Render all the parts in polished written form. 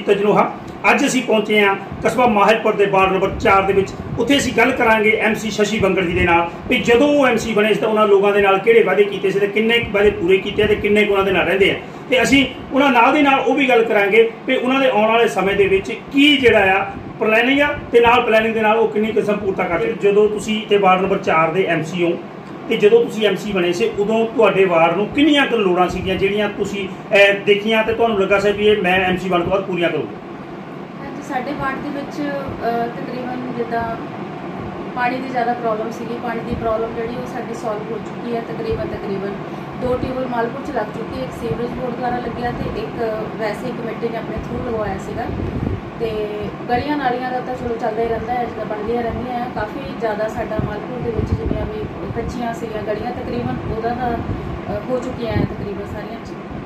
पंकज लोहा। अज असीं पहुंचे हाँ कस्बा माहिलपुर के वार्ड नंबर 4 के विच। उत्थे असीं गल करांगे MC शशि बंगड़ जी के नाल भी जदों वो MC बने तो उन्होंने लोगों के नाल किहड़े वादे कीते सी ते किन्ने वादे पूरे कीते ते किन्ने उन्हां दे नाल रहिंदे आ ते असीं उन्हां नाल दी नाल ओह भी गल करांगे भी उन्हां दे आउण वाले समय दे विच की जिहड़ा आ प्लैनिंग आ ते नाल प्लैनिंग दे नाल ओह किन्नी किस्म पूरता करदे। जदों तुसीं ते वार्ड नंबर 4 के MC हो तो जो तुम MC बने से उदों तुहाडे वार्ड नूं किन्नियां क लोड़ां सीगियां जिहड़ियां तुसीं देखियां ते तुहानूं लगा सी भी ये मैं MC बनने तो बाद पूरीआं करूँगा? हाँ जी, साडे वार्ड दे विच तकरीबन जिद्दां पानी की ज़्यादा प्रॉब्लम सी। पानी की प्रॉब्लम जिहड़ी वो साडी सॉल्व हो चुकी है। तकरीबन 2 ट्यूबल मालपुर च लग चुके, एक सीवरेज बोर्ड द्वारा लग्या तो एक वैसे ही कमेटी ने अपने थ्रू लगवाया सीगा। तो गलियां नालियां का तो चलो चलता ही रहता है, जो बनदियां रहिंदियां। काफ़ी ज़्यादा साडा मालपुर के विच जिहड़ियां भी कच्चियां सीगियां गलियां तकरीबन उहदा हो चुकियां हैं तकरीबन सारियां।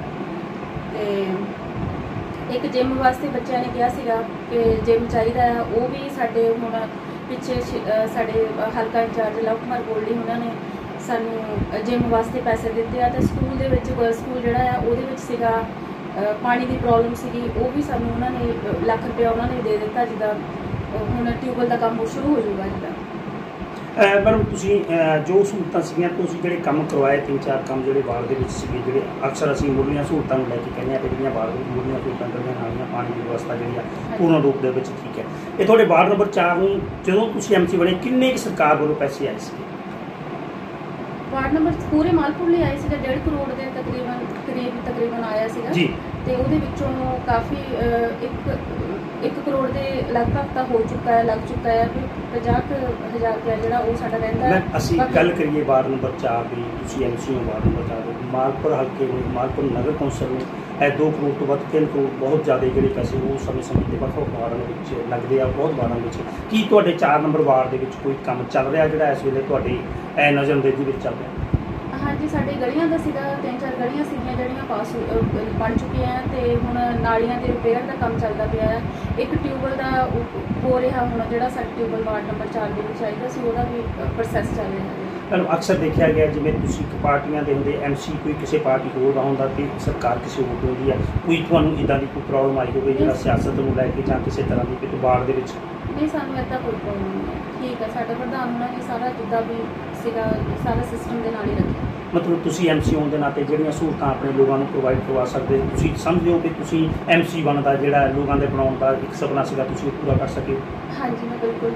तो एक जिम वास्ते बच्चों ने कहा सीगा कि जिम चाहिए, वो भी साडे हुण पिछे साडे हल्का इंचार्ज लव कुमार गोल्डी उन्होंने सानू जिम वास्ते पैसे दिते आ। तो स्कूल दे विच गर्ल्स स्कूल जिहड़ा आ उहदे विच सीगा पानी की प्रॉब्लम सी, वो भी सानू उन्होंने ₹1 लाख उन्होंने दे दिता, जिदा हुण ट्यूबल का काम शुरू हो जाऊगा जिदा। मैडम तुसीं जो सहूलतां सीगियां तुसीं जिहड़े काम करवाए 3-4 काम जिहड़े वार्ड दे विच सीगे जिहड़े अक्सर असीं मुੱਢਲੀਆਂ सहूलतां नूं लैके कहने कि जिहड़ियां वार्ड दी मुੱਢਲੀਆਂ सहूलतां गलियां नालियां पानी की व्यवस्था जिहड़ी आ पूर्ण रूप दे विच ठीक है। ये तुहाडे वार्ड नंबर 4 नूं जदों तुसीं MC बने किन्ने क सरकार वल्लों पैसे आए सीगे? वार्ड नंबर पूरे मालपुर लिए आए सीगा 1.5 करोड़ के तकरीबन आया सीगा जी। तो उहदे विचों काफ़ी 1 करोड़ के लगभग तो हो चुका है, लग चुका है। 50,000 रुपया जिहड़ा वो साडा रहिंदा है। असीं गल करिए वार्ड नंबर 4 की, तुसीं MC हो वार्ड नंबर 4 दे मालपुर हल्के में मालपुर नगर कौंसल में 2 करोड़ तो वध 3 करोड़ बहुत ज़्यादा जिहड़े पैसे वो समय समय ते ਵੱਖ-ਵੱਖ वार्डां दे विच लगदे आ। बहुत वार्डां विच की तुहाडे 4 नंबर वार्ड दे विच कोई काम चल रहा जिहड़ा इस वेले तुहाडी नज़रअंदाज़ी विच चल रहा? हाँ जी, साडे गलियां दा सीगा 3-4 गलियां सीगियां जिहड़ियां पास बन चुकियां हैं। तो हुण नालियां दे रिपेयर का काम चलदा पिया है। एक ट्यूबल का हो रहा हुण जिहड़ा साडा ट्यूबल वार्ड नंबर 4 दे विच चाहीदा सी, ओहदा भी प्रोसैस चल रहा है। अक्सर देखा गया जिवें तुसीं पार्टियां दे हुंदे MC कोई किसी पार्टी होर दा हुंदा ते सरकार किसी होर दी हुंदी है, कोई तुहानूं इदां दी कोई प्रॉब्लम आई होवे जिहड़ा सियासत नूं लैके जां किसी तरह की वार्ड दे विच? नहीं, सानूं इदां कोई प्रॉब्लम नहीं है, ठीक है। साडा प्रधान उन्होंने सारा जिद्दां भी सीगा सारा सिस्टम दे नाल ही रखिया। मतलब तुसीं MC होने के नाते जिहड़ियां सहूलतां अपने लोगों को प्रोवाइड करवा सकते, तुसीं समझदे हो कि तुसीं MC बनदा जिहड़ा लोगों के बनाउण दा एक सपना सीगा तुसीं पूरा कर सके? हाँ जी, मैं बिल्कुल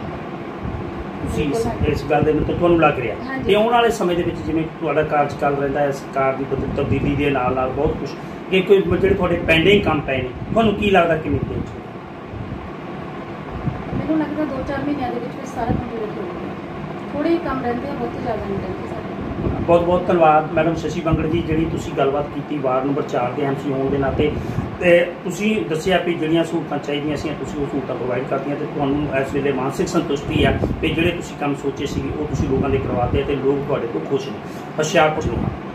इस गल दे मतलब तुहानूं लग रहा ते आउण वाले समय दे विच जिवें तुहाडा कार्यकाल रहिंदा है सरकार दी तब्दीली दे नाल बहुत कुछ कि कोई जिहड़े तुहाडे पेंडिंग काम पए ने तुहानूं की लगदा किन्नी देर च? मैनूं लगदा 2-4 महीनों दे विच सारा कंप्लीट हो जाएगा। थोड़े ही काम रहिंदे आ, बहुत ज़्यादा नहीं रहिंदे साडे। बहुत बहुत धन्यवाद मैडम शशि बंगड़ जी जी तुसीं गलबात की वार्ड नंबर 4 के MC होने के नाते ते तुसीं दस्सिया भी जिहड़ियां सहूलतां चाहिदियां सी तुसीं वो सहूलतां प्रोवाइड करतियां ते तुहानूं इस वेले मानसिक संतुष्टि है कि जिहड़े तुसीं काम सोचे सी वो तुसीं लोगों के करवाते ते लोग तुहाडे तो खुश ने। होशियारपुर